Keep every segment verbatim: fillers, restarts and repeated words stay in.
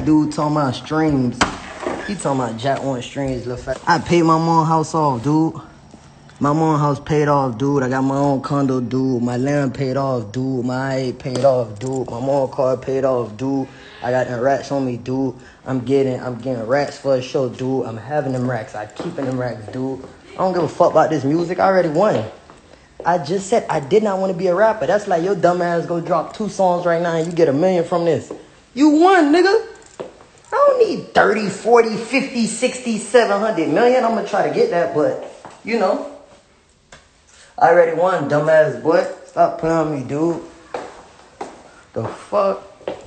dude talking about streams. He talking about Jack want streams, little fat. I paid my mom house off, dude. My mom house paid off, dude. I got my own condo, dude. My land paid off, dude. My I A paid off, dude. My mom car paid off, dude. I got them racks on me, dude. I'm getting, I'm getting racks for a show, dude. I'm having them racks. I keeping them racks, dude. I don't give a fuck about this music. I already won. I just said I did not want to be a rapper. That's like your dumb ass go drop two songs right now and you get a million from this. You won, nigga. I don't need thirty, forty, fifty, sixty, seven hundred million. I'm gonna try to get that, but you know. I already won, dumbass boy. Stop playing on me, dude. The fuck?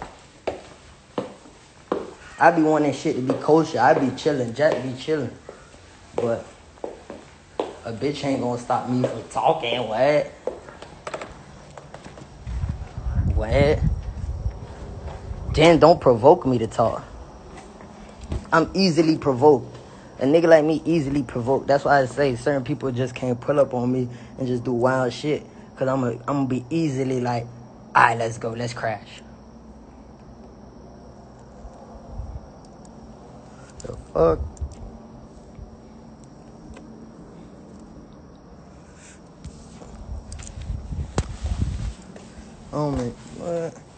I be wanting shit to be kosher. I be chilling. Jack be chilling. But a bitch ain't gonna stop me from talking. What? What? Then don't provoke me to talk. I'm easily provoked. A nigga like me easily provoked. That's why I say certain people just can't pull up on me and just do wild shit. Cause I'm a, I'm gonna be easily like, alright, let's go, let's crash. The fuck? Oh man, what?